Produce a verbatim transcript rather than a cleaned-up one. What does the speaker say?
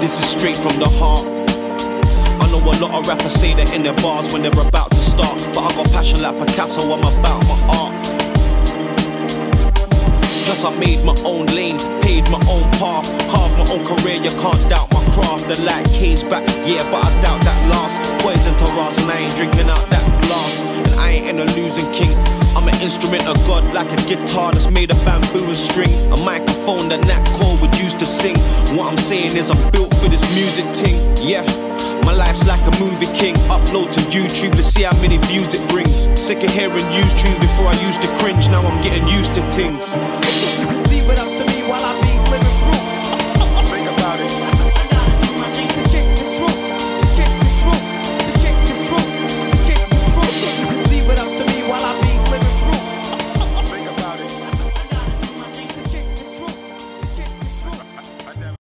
this is straight from the heart. I know a lot of rappers say that in their bars when they're about to start, but I got passion like Picasso, I'm about my art. Plus I made my own lane, paid my own path, carved my own career, you can't doubt my craft. The light K's back, yeah, but I doubt that last. Poison to Ross and I ain't drinking out that glass. And I ain't in a losing king, I'm an instrument of God, like a guitar that's made of bamboo and string. A microphone that Nat Cole would use to sing. What I'm saying is I'm built for this music ting, yeah. My life's like a movie king. Upload to YouTube, let's see how many views it brings. Sick of hearing YouTube before I used to cringe, now I'm getting used to things.